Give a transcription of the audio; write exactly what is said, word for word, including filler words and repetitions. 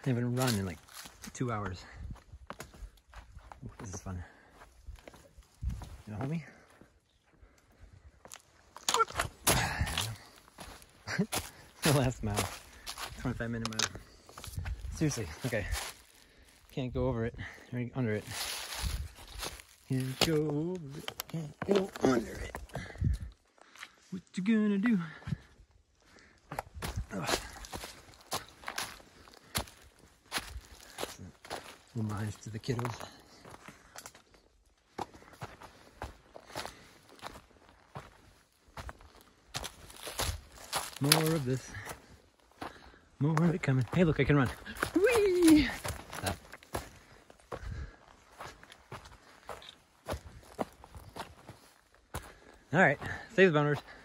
I haven't run in like two hours. Ooh, this is fun. You know, hold me? The last mile. twenty-five minute mile. Seriously, okay. Can't go over it, or under it. Can't go over it, can't go under it. What you gonna do? Ugh. Homage to the kiddos. More of this. More of it coming. Hey, look, I can run. Whee! Stop. All right, save the boners.